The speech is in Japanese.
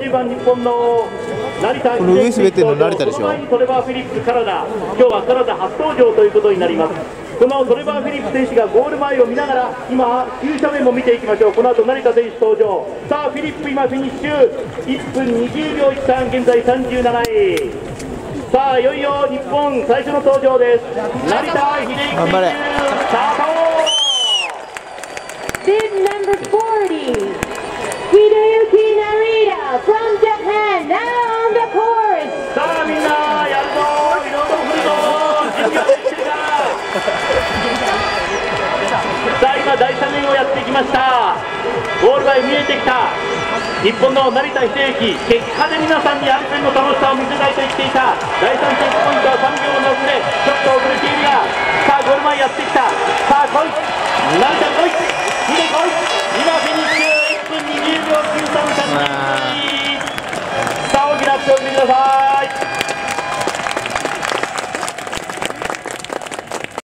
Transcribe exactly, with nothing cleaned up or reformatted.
じばん日本の成田この上滑ってるの成田でしょ。 その前にトレバー・フィリップカナダ、今日はカナダ初登場ということになります。このトレバー・フィリップ選手がゴール前を見ながら今急斜面も見ていきましょう。この後成田選手登場。さあフィリップ今フィニッシュいっぷんにじゅうびょういちさん、現在さんじゅうなない。さあいよいよ日本最初の登場です。成田秀幸選手、 頑張れ。 スタート。 Bib number forty, Hideyuki Narita from Japan, now on the course. さあみんなやるぞ、リロードするぞ、準備はできてるか。さあ今第三面をやってきました。ゴール前見えてきた日本の成田秀幸、結果で皆さんにアルペンの楽しさを見せたいと言っていた。第三チェックポイントはさんびょうの遅れ、ちょっと遅れているが、さあゴール前やってきた。さあ来い成田来い、秀来い。今フィニッシュいっぷんにじゅうびょうきゅうさん、さんじゅうに。さあ大きな拍手を送ってください。